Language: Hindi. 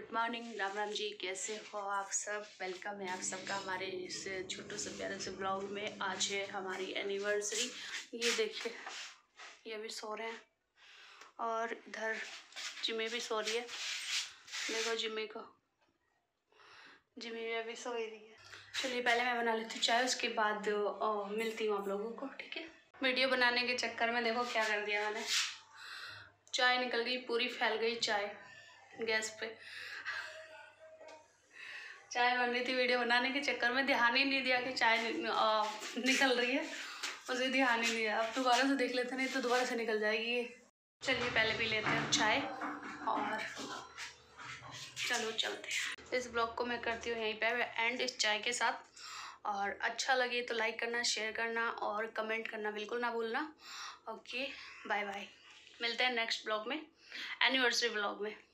मॉर्निंग, राम राम जी। कैसे हो आप सब? वेलकम है आप सबका हमारे इस छोटे से प्यारे से ब्लॉग में। आज है हमारी एनिवर्सरी। ये देखिए, ये भी सो रहे हैं और इधर जिम्मी भी सो रही है। देखो जिम्मी को, जिम्मी भी अभी सो ही रही है। चलिए पहले मैं बना लेती हूँ चाय, उसके बाद मिलती हूँ आप लोगों को, ठीक है। वीडियो बनाने के चक्कर में देखो क्या कर दिया मैंने, चाय निकल गई, पूरी फैल गई चाय गैस पे। चाय बन रही थी, वीडियो बनाने के चक्कर में ध्यान ही नहीं दिया कि चाय निकल रही है, उसे ध्यान ही नहीं दिया। अब दोबारा से देख लेते, नहीं तो दोबारा से निकल जाएगी ये। चलिए पहले पी लेते हैं चाय और चलो चलते हैं। इस ब्लॉग को मैं करती हूँ यहीं पे एंड इस चाय के साथ। और अच्छा लगे तो लाइक करना, शेयर करना और कमेंट करना बिल्कुल ना भूलना। Okay, bye bye. मिलते हैं नेक्स्ट ब्लॉग में, एनिवर्सरी ब्लॉग में।